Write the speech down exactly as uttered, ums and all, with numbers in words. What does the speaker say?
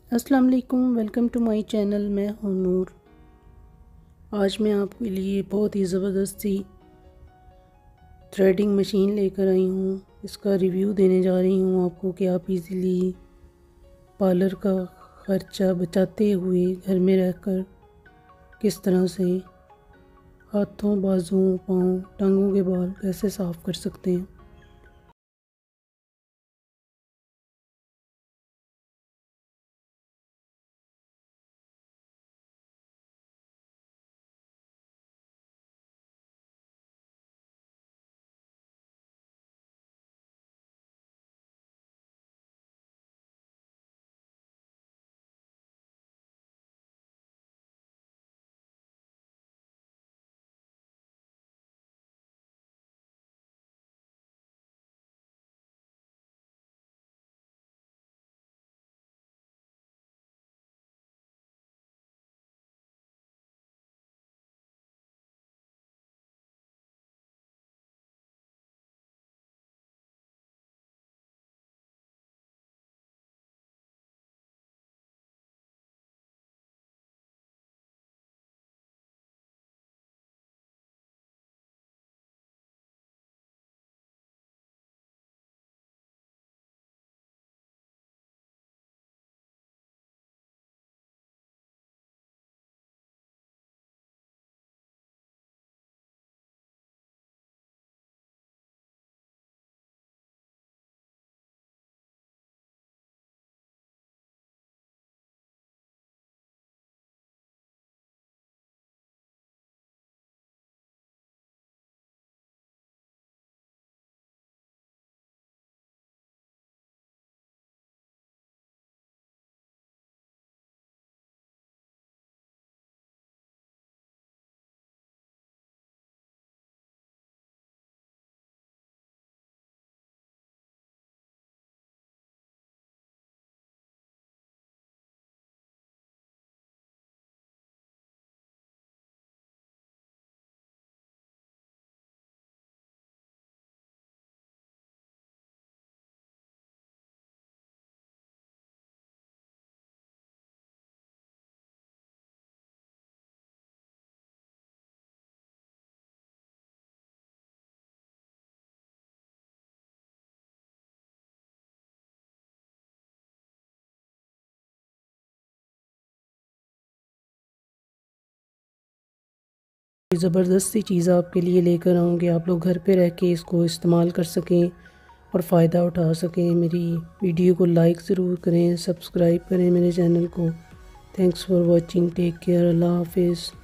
अस्सलाम वालेकुम, welcome to my channel. मैं हूँ नूर। आज मैं आपके लिए बहुत ही ज़बरदस्त सी थ्रेडिंग मशीन लेकर आई हूँ। इसका रिव्यू देने जा रही हूँ आपको कि आप इजीली पार्लर का ख़र्चा बचाते हुए घर में रहकर किस तरह से हाथों, बाजुओं, पाँव, टांगों के बाल कैसे साफ़ कर सकते हैं। ज़बरदस्त सी चीज़ आपके लिए लेकर आऊँगी, आप लोग घर पे रह के इसको इस्तेमाल कर सकें और फ़ायदा उठा सकें। मेरी वीडियो को लाइक ज़रूर करें, सब्सक्राइब करें मेरे चैनल को। Thanks for watching, take care, अल्लाह हाफिज़।